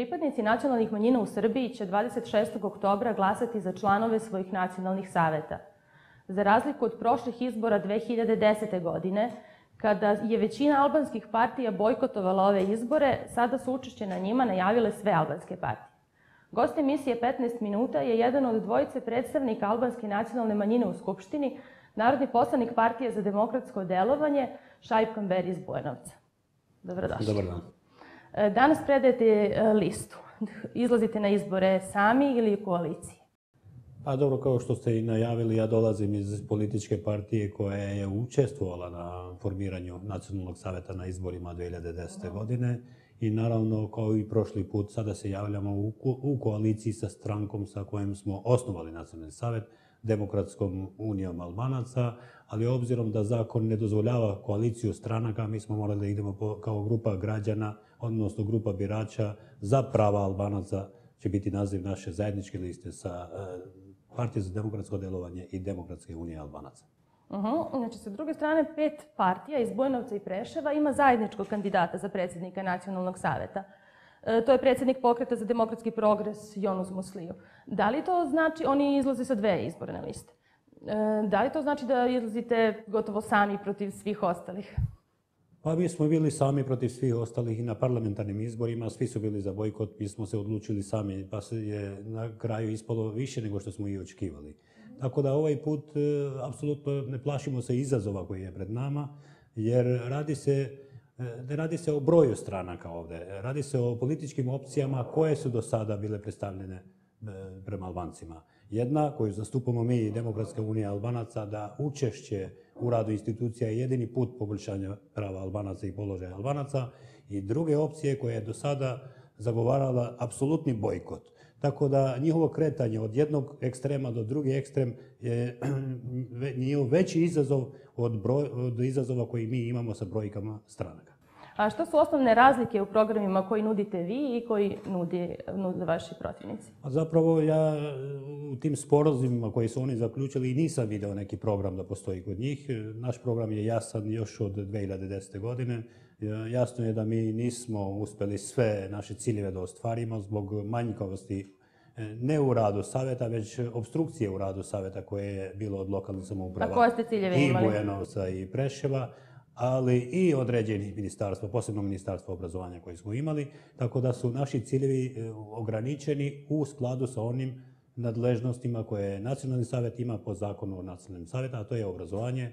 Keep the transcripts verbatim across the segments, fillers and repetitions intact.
Pripadnici nacionalnih manjina u Srbiji će dvadeset šestog oktobra glasati za članove svojih nacionalnih saveta. Za razliku od prošlih izbora dve hiljade desete. godine, kada je većina albanskih partija bojkotovala ove izbore, sada su učešće na njima najavile sve albanske partije. Gost emisije petnaest minuta je jedan od dvojice predstavnika albanske nacionalne manjine u Skupštini, narodni poslanik Partije za demokratsko delovanje, Šaip Kamberi iz Bujanovca. Dobrodošli. Dobar dan. Danas predajete listu. Izlazite na izbore sami ili u koaliciji? Pa dobro, kao što ste i najavili, ja dolazim iz političke partije koja je učestvovala na formiranju Nacionalnog saveta na izborima dve hiljade desete. godine i naravno, kao i prošli put, sada se javljamo u, u koaliciji sa strankom sa kojim smo osnovali Nacionalni savet, Demokratskom unijom Albanaca, ali obzirom da zakon ne dozvoljava koaliciju stranaka, mi smo morali da idemo po, kao grupa građana, odnosno grupa birača za prava Albanaca, će biti naziv naše zajedničke liste sa e, Partije za demokratsko delovanje i Demokratske unije Albanaca. Uh-huh. Znači, sa druge strane, pet partija iz Bujanovca i Preševa ima zajedničkog kandidata za predsjednika Nacionalnog saveta. E, to je predsjednik Pokreta za demokratski progres Jonuz Musliju. Da li to znači, oni izlaze sa dve izborne liste, e, da li to znači da izlazite gotovo sami protiv svih ostalih? Pa mi smo bili sami protiv svih ostalih i na parlamentarnim izborima, svi su bili za bojkot, mi smo se odlučili sami, pa se je na kraju ispalo više nego što smo i očekivali. Tako da ovaj put e, apsolutno ne plašimo se izazova koji je pred nama, jer radi se, ne radi se o broju stranaka ovdje, radi se o političkim opcijama koje su do sada bile predstavljene prema Albancima. Jedna koju zastupamo mi, Demokratska unija Albanaca, da učešće u radu institucija je jedini put poboljšanja prava Albanaca i položaja Albanaca, i druge opcije koje je do sada zagovarala apsolutni bojkot. Tako da njihovo kretanje od jednog ekstrema do drugi ekstrem je njihov veći izazov od, broj, od izazova koji mi imamo sa brojkama stranaka. A što su osnovne razlike u programima koji nudite vi i koji nudi, nude vaši protivnici? A zapravo ja u tim sporazumima koji su oni zaključili i nisam video neki program da postoji kod njih. Naš program je jasan još od dve hiljade desete. godine. Jasno je da mi nismo uspjeli sve naše ciljeve da ostvarimo zbog manjkavosti ne u radu savjeta, već obstrukcije u radu savjeta koje je bilo od lokalnih samouprava. A koje ste ciljeve imali? I Bujanovca i Preševa, ali i određenih ministarstva, posebno ministarstva obrazovanja koje smo imali, tako da su naši ciljevi ograničeni u skladu sa onim nadležnostima koje Nacionalni savjet ima po zakonu o Nacionalnim savjetu, a to je obrazovanje,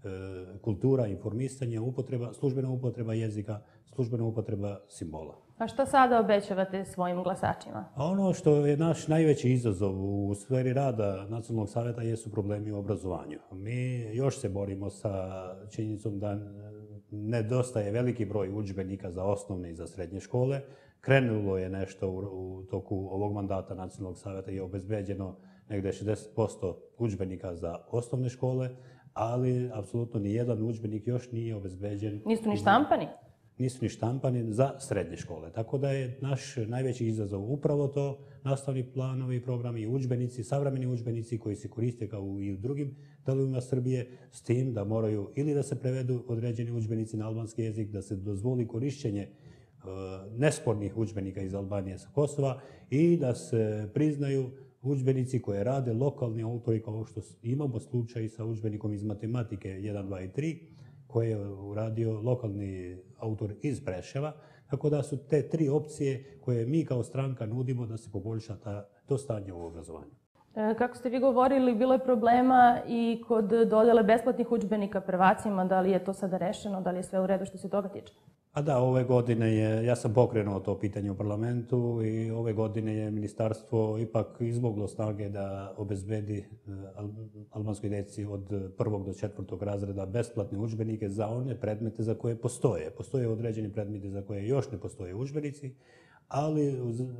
kultura, informisanje, upotreba, službena upotreba jezika, službena upotreba simbola. A što sada obećavate svojim glasačima? A ono što je naš najveći izazov u sferi rada Nacionalnog savjeta jesu problemi u obrazovanju. Mi još se borimo sa činjenicom da nedostaje veliki broj udžbenika za osnovne i za srednje škole. Krenulo je nešto u, u toku ovog mandata Nacionalnog savjeta i je obezbeđeno negdje šezdeset posto udžbenika za osnovne škole, ali apsolutno ni jedan udžbenik još nije obezbeđen. Nisu ni štampani? Nisu ni štampani za srednje škole. Tako da je naš najveći izazov upravo to, nastavni planovi, programi i udžbenici, savremeni udžbenici koji se koriste kao i u drugim delovima Srbije, s tim da moraju ili da se prevedu određeni udžbenici na albanski jezik, da se dozvoli korišćenje uh, nespornih udžbenika iz Albanije sa Kosova i da se priznaju udžbenici koje rade lokalni autori, kao što imamo slučaj sa udžbenikom iz matematike jedan, dva i tri, koje je uradio lokalni autor iz Preševa, tako da su te tri opcije koje mi kao stranka nudimo da se poboljša ta, to stanje u obrazovanju. Kako ste vi govorili, bilo je problema i kod dodjele besplatnih udžbenika prvacima, da li je to sada rešeno, da li je sve u redu što se toga tiče? A da, ove godine je, ja sam pokrenuo to pitanje u parlamentu i ove godine je ministarstvo ipak izmoglo snage da obezbedi albanskoj djeci od prvog do četvrtog razreda besplatne udžbenike za one predmete za koje postoje. Postoje određeni predmeti za koje još ne postoje udžbenici, ali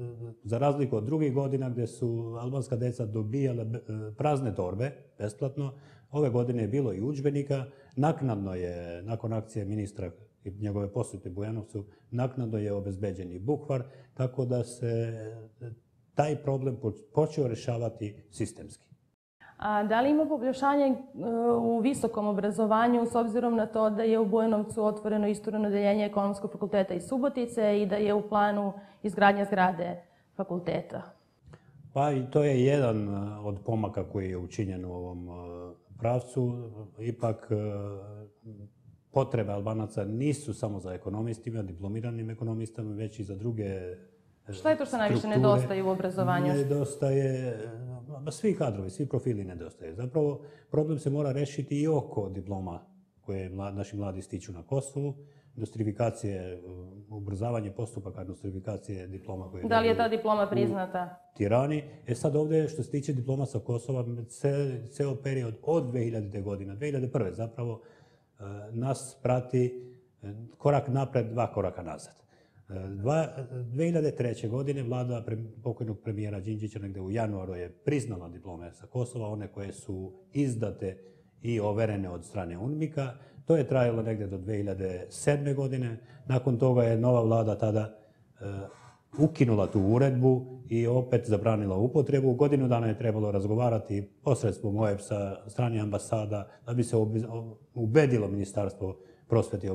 za razliku od drugih godina gdje su albanska djeca dobijala prazne torbe besplatno, ove godine je bilo i udžbenika. Naknadno je, nakon akcije ministra i njegove posjete Bujanovcu, naknadno je obezbeđen i bukvar, tako da se taj problem počeo rješavati sistemski. A da li ima poboljšanje u visokom obrazovanju s obzirom na to da je u Bujanovcu otvoreno istureno odeljenje Ekonomskog fakulteta iz Subotice i da je u planu izgradnja zgrade fakulteta? Pa i to je jedan od pomaka koji je učinjen u ovom pravcu. Ipak potrebe Albanaca nisu samo za ekonomistima, diplomiranim ekonomistama, već i za druge strukture. Šta je to što najviše nedostaje u obrazovanju? Nedostaje, svi kadrovi, svi profili nedostaje. Zapravo, problem se mora rešiti i oko diploma koje naši mladi stiču na Kosovu. Nostrifikacije, ubrzavanje postupaka nostrifikacije diploma koje... Da li je ta diploma priznata? U Tirani. E sad ovdje, što se tiče diploma sa Kosova, ceo period od dve hiljadite. godine, dve hiljade prve. zapravo, nas prati korak napred, dva koraka nazad. dve hiljade treće. godine vlada pokojnog premijera Đinđića negdje u januaru je priznala diplome sa Kosova, one koje su izdate i overene od strane UNMIK-a. To je trajalo negdje do dve hiljade sedme. godine. Nakon toga je nova vlada tada ukinula tu uredbu i opet zabranila upotrebu. Godinu dana je trebalo razgovarati posredstvom O E B S-a, strane ambasada, da bi se ubedilo Ministarstvo prosvete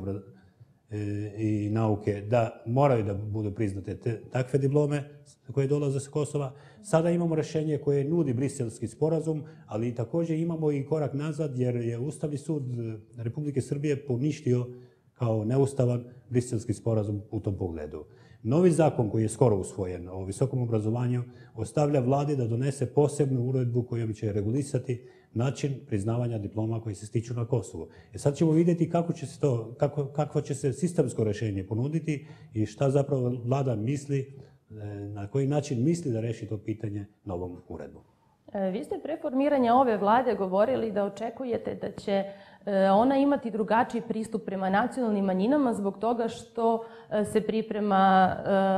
i nauke da moraju da budu priznate takve diplome koje dolaze sa Kosova. Sada imamo rešenje koje nudi Briselski sporazum, ali također imamo i korak nazad jer je Ustavni sud Republike Srbije poništio kao neustavan Briselski sporazum u tom pogledu. Novi zakon koji je skoro usvojen o visokom obrazovanju ostavlja vladi da donese posebnu uredbu kojom će regulisati način priznavanja diploma koji se stiču na Kosovu. E sad ćemo vidjeti kako će se to, kako, kakvo će se sistemsko rešenje ponuditi i šta zapravo vlada misli, na koji način misli da reši to pitanje novom uredbom. Vi ste pre formiranja ove vlade govorili da očekujete da će ona imati drugačiji pristup prema nacionalnim manjinama zbog toga što se priprema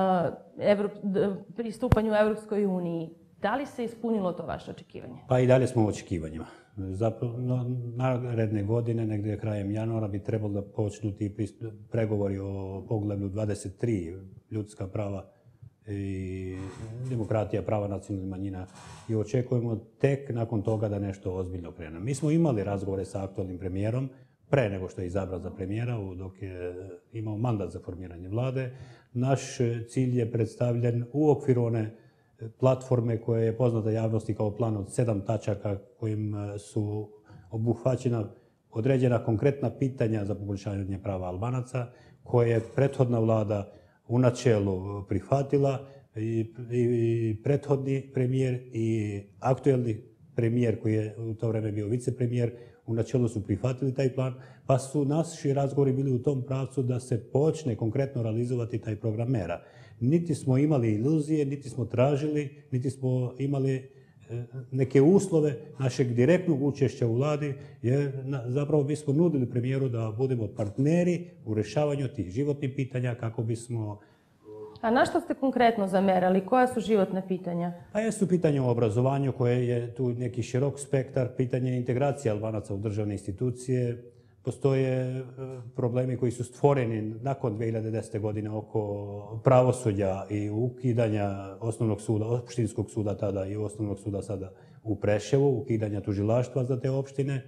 pristupanju Evropskoj uniji. Da li se ispunilo to vaše očekivanje? Pa i dalje smo u očekivanjima. Zapravo, naredne godine, negdje krajem januara, bi trebalo da počnu ti pregovori o poglavlju dvadeset tri, ljudska prava i demokratija, prava nacionalnih manjina, i očekujemo tek nakon toga da nešto ozbiljno krene. Mi smo imali razgovore sa aktualnim premijerom pre nego što je izabran za premijera, dok je imao mandat za formiranje vlade. Naš cilj je predstavljen u okviru one platforme koja je poznata javnosti kao plan od sedam tačaka kojim su obuhvaćena određena konkretna pitanja za poboljšanje prava Albanaca, koje je prethodna vlada u načelu prihvatila i, i prethodni premijer i aktuelni premijer koji je u to vreme bio vicepremijer u načelu su prihvatili taj plan, pa su naši razgovori bili u tom pravcu da se počne konkretno realizovati taj program mera. Niti smo imali iluzije, niti smo tražili, niti smo imali neke uslove našeg direktnog učešća u vladi, jer zapravo bismo nudili premijeru da budemo partneri u rešavanju tih životnih pitanja kako bismo... A na što ste konkretno zamerali? Koja su životna pitanja? Pa jesu pitanje o obrazovanju koje je tu neki širok spektar, pitanje integracije Albanaca u državne institucije. Postoje problemi koji su stvoreni nakon dve hiljade desete. godine oko pravosuđa i ukidanja osnovnog suda, opštinskog suda tada i osnovnog suda sada u Preševu, ukidanja tužilaštva za te opštine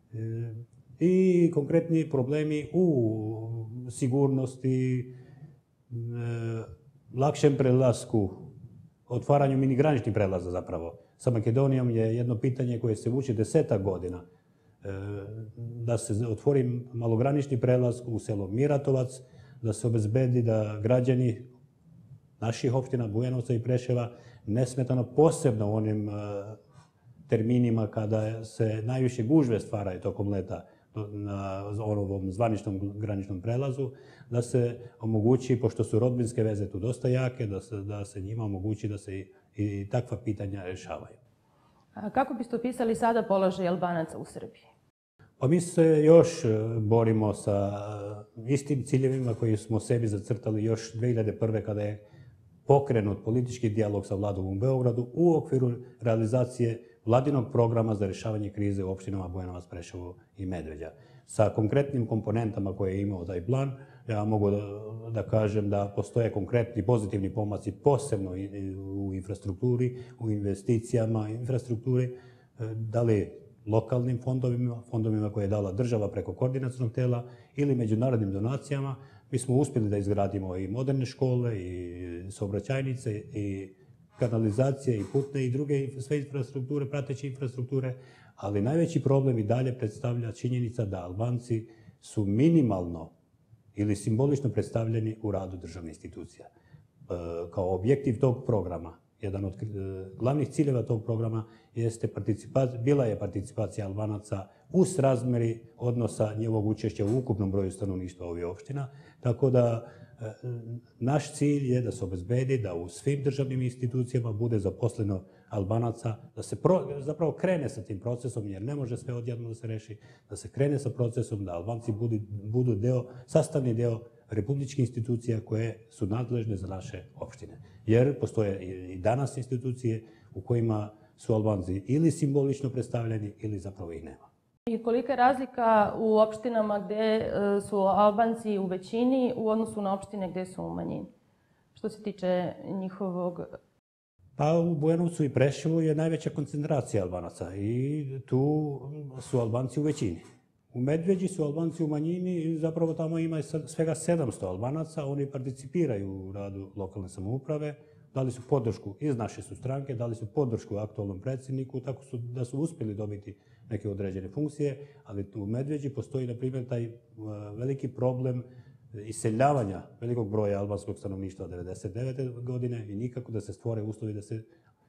i konkretni problemi u sigurnosti, lakšem prelasku, otvaranju minigraničnih prelaza zapravo. Sa Makedonijom je jedno pitanje koje se vuče desetak godina. Da se otvori malogranični prelaz u selo Miratovac, da se obezbedi da građani naših opština Bujanovca i Preševa nesmetano, posebno u onim terminima kada se najviše gužve stvaraju tokom leta na ovom zvaničnom graničnom prelazu, da se omogući, pošto su rodbinske veze tu dosta jake, da se, da se njima omogući da se i, i takva pitanja rešavaju. A kako biste opisali sada položaj Albanaca u Srbiji? Pa mi se još borimo sa istim ciljevima koji smo sebi zacrtali još dve hiljade prve. kada je pokrenut politički dijalog sa vladom u Beogradu u okviru realizacije vladinog programa za rešavanje krize u opštinama Bujanovac, Preševo i Medveđa. Sa konkretnim komponentama koje je imao taj plan, ja mogu da, da kažem da postoje konkretni pozitivni pomaci, posebno u infrastrukturi, u investicijama infrastrukturi. da li lokalnim fondovima, fondovima koje je dala država preko koordinacionog tela ili međunarodnim donacijama. Mi smo uspjeli da izgradimo i moderne škole, i saobraćajnice, i kanalizacije, i putne, i druge sve infrastrukture, prateće infrastrukture, ali najveći problem i dalje predstavlja činjenica da Albanci su minimalno ili simbolično predstavljeni u radu državnih institucija. Kao objektiv tog programa, jedan od glavnih ciljeva tog programa jeste bila je participacija Albanaca u srazmjeri odnosa njihovog učešća u ukupnom broju stanovništva ovih opština. Tako da naš cilj je da se obezbedi da u svim državnim institucijama bude zaposleno Albanaca, da se zapravo krene sa tim procesom, jer ne može sve odjednom da se reši, da se krene sa procesom, da Albanci budu deo, sastavni deo republičkih institucija koje su nadležne za naše opštine. Jer postoje i danas institucije u kojima su Albanci ili simbolično predstavljeni ili zapravo ih nema. I kolika je razlika u opštinama gdje su Albanci u većini u odnosu na opštine gdje su u manjini? Što se tiče njihovog... Pa u Bujanovcu i Preševu je najveća koncentracija Albanaca i tu su Albanci u većini. U Medveđi su Albanci u manjini i zapravo tamo ima svega sedamsto Albanaca. Oni participiraju u radu lokalne samouprave, dali su podršku iz naše su stranke, dali su podršku aktualnom predsjedniku, tako da su uspjeli dobiti neke određene funkcije, ali u Medveđi postoji, na primjer, taj veliki problem iseljavanja velikog broja albanskog stanovništva od devedeset devete godine i nikako da se stvore uslovi da se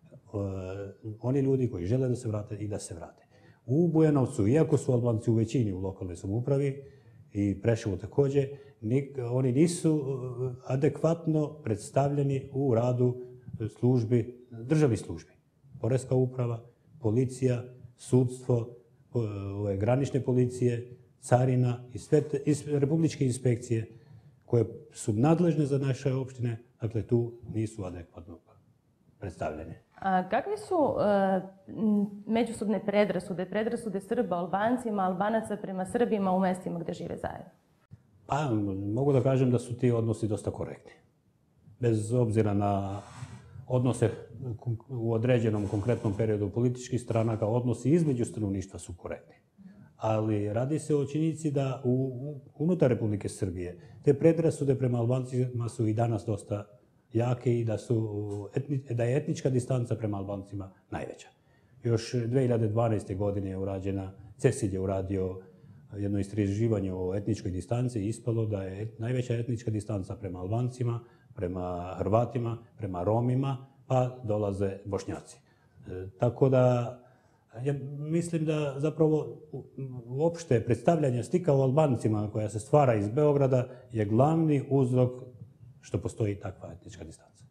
oni ljudi koji žele da se vrate i da se vrate. U Bujanovcu, iako su Albanci u većini u lokalnoj samoupravi i Preševu također, oni nisu adekvatno predstavljeni u radu službi, državnih službi. Poreska uprava, policija, sudstvo, granične policije, carina i sve republičke inspekcije koje su nadležne za naše opštine, dakle tu nisu adekvatno predstavljene. A kakve su međusobne predrasude, predrasude Srba Albancima, Albanaca prema Srbima u mestima gdje žive zajedno? Pa, mogu da kažem da su ti odnosi dosta korektni. Bez obzira na odnose u određenom konkretnom periodu političkih stranaka, odnosi između stanovništva su korektni. Ali radi se o činjenici da unutar Republike Srbije te predrasude prema Albancima su i danas dosta jake i da je etnička distanca prema Albancima najveća. Još dve hiljade dvanaeste. godine je urađena, CESID je uradio jedno istraživanje o etničkoj distanci i ispalo da je najveća etnička distanca prema Albancima, prema Hrvatima, prema Romima, pa dolaze Bošnjaci. Tako da ja mislim da zapravo uopšte predstavljanje slika o Albancima koja se stvara iz Beograda je glavni uzrok što postoji takva etnička distanca.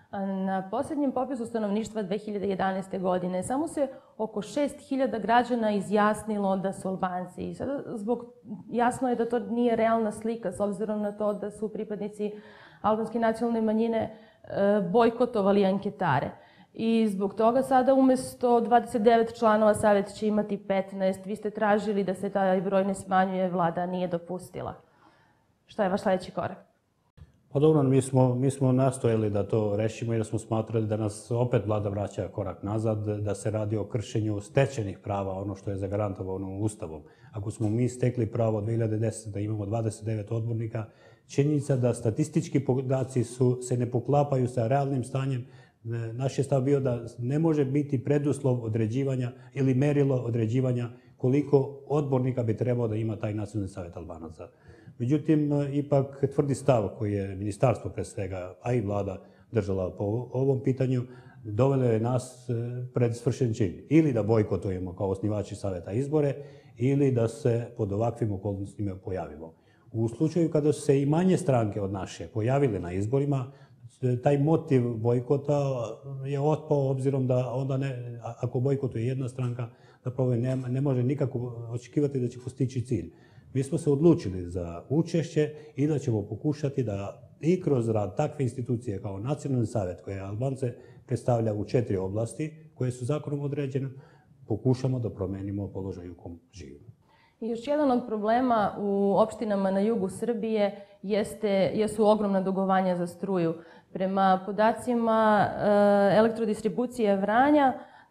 Na posljednjem popisu stanovništva dve hiljade jedanaeste. godine samo se oko šest hiljada građana izjasnilo da su Albanci. I sada zbog, jasno je da to nije realna slika s obzirom na to da su pripadnici albanske nacionalne manjine bojkotovali anketare. I zbog toga sada umjesto dvadeset devet članova savjet će imati petnaest. Vi ste tražili da se taj broj ne smanjuje, vlada nije dopustila. Šta je vaš sljedeći korak? Pa dobro, mi smo, mi smo nastojali da to rešimo jer smo smatrali da nas opet vlada vraća korak nazad, da se radi o kršenju stečenih prava, ono što je zagarantovano Ustavom. Ako smo mi stekli pravo dve hiljade desete. da imamo dvadeset devet odbornika, činjenica da statistički podaci su, se ne poklapaju sa realnim stanjem. Naš je stav bio da ne može biti preduslov određivanja ili merilo određivanja koliko odbornika bi trebao da ima taj Nacionalni savjet Albanaca. Međutim, ipak tvrdi stav koji je ministarstvo pre svega, a i vlada držala po ovom pitanju, dovelo je nas pred svršen čin. Ili da bojkotujemo kao osnivači savjeta izbore, ili da se pod ovakvim okolnostima pojavimo. U slučaju kada su se i manje stranke od naše pojavile na izborima, taj motiv bojkota je otpao obzirom da onda ne, ako bojkotuje jedna stranka, zapravo ne, ne može nikako očekivati da će postići cilj. Mi smo se odlučili za učešće i da ćemo pokušati da i kroz rad takve institucije kao Nacionalni savjet koje Albance predstavlja u četiri oblasti koje su zakonom određene, pokušamo da promenimo položaj u kom živimo. I još jedan od problema u opštinama na jugu Srbije jeste, jesu ogromna dugovanja za struju. Prema podacima e, elektrodistribucije Vranja,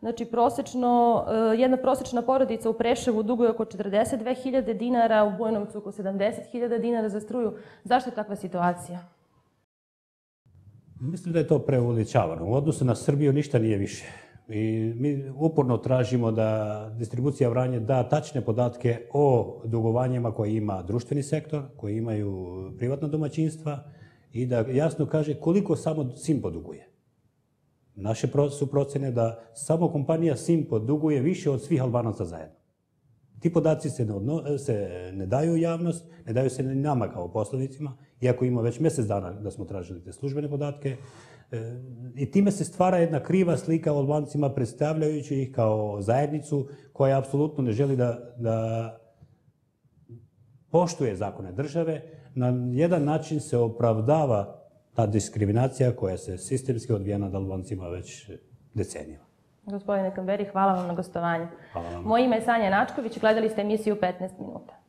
Znači, prosečno, jedna prosečna porodica u Preševu duguje oko četrdeset dve hiljade dinara, u Bujanovcu oko sedamdeset hiljada dinara za struju. Zašto je takva situacija? Mislim da je to preuveličavano. U odnosu na Srbiju ništa nije više. I mi uporno tražimo da distribucija Vranje da tačne podatke o dugovanjima koje ima društveni sektor, koje imaju privatna domaćinstva i da jasno kaže koliko samo Simpo duguje. Naše su procene da samo kompanija Simpo duguje više od svih Albanaca zajedno. Ti podaci se ne, odno, se ne daju u javnost, ne daju se ni nama kao poslovnicima, iako ima već mjesec dana da smo tražili te službene podatke. E, I time se stvara jedna kriva slika o Albancima, predstavljajući ih kao zajednicu koja apsolutno ne želi da, da poštuje zakone države. Na jedan način se opravdava ta diskriminacija koja se sistemski odvija nad Albancima već decenijama. Gospodine Kamberi, hvala vam na gostovanju. Hvala vam. Moje ime je Sanja Načković, gledali ste emisiju petnaest minuta.